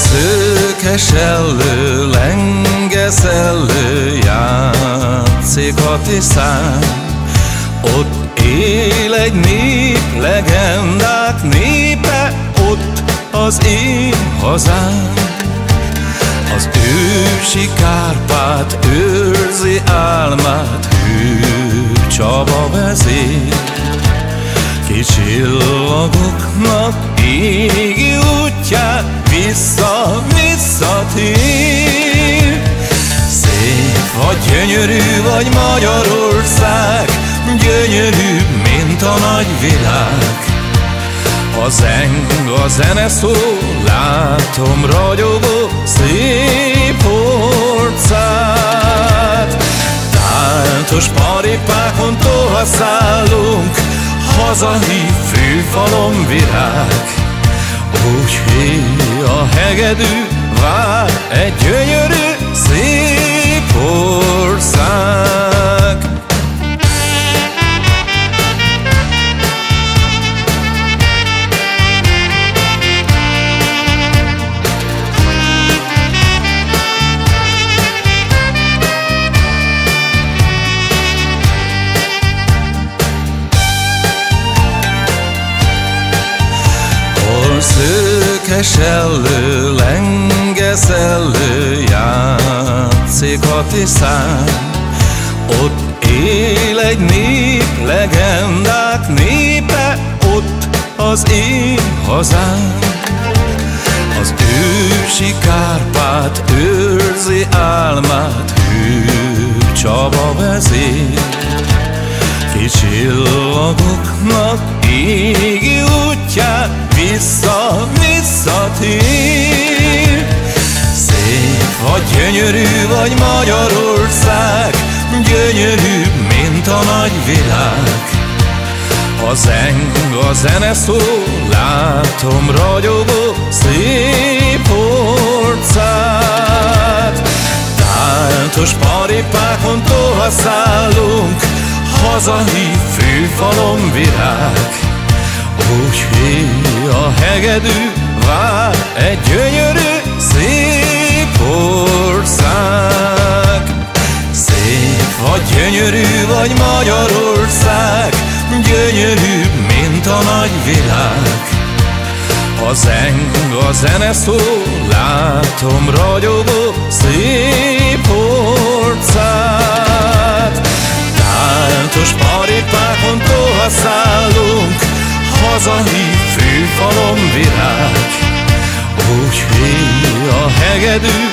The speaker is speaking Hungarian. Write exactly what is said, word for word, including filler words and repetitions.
Szőke sellő, lenge szellő, játszik a Tiszán. Ott él egy nép, legendák népe, ott az én hazám. Az ősi Kárpát őrzi álmát, Hű Csaba vezér. Ki csillagoknak égi útját vissza-visszatér. Szép vagy gyönyörű vagy Magyarország, gyönyörű, mint a nagy világ. A zeng, a zene szól, látom ragyogó szép orcát. Táltos paripákon tovaszállunk, hazahív fűfalom virág. Úgy híj a hegedű, vár egy gyönyörű szép ország. Szőke sellő, lenge szellő, játszik a Tiszán. Ott él egy nép, legendák népe, ott az én hazám. Az ősi Kárpát őrzi álmát, Hű Csaba vezér. Ki csillagoknak égi útját vissza-visszatér. Szép vagy gyönyörű vagy Magyarország, gyönyörű, mint a nagy világ. A zeng, a zene szól, látom ragyogó szép orcát. Táltos paripákon tovaszállunk, hazahív fűfalom virág. Úgy híj a hegedű, vár egy gyönyörű szép ország. Szép vagy gyönyörű vagy Magyarország, gyönyörű, mint a nagy világ. A zeng, a zene szól, látom ragyogó szép orcát. Táltos paripákon tovaszállunk, hazahív fűfalom virág. Úgy híj a hegedű,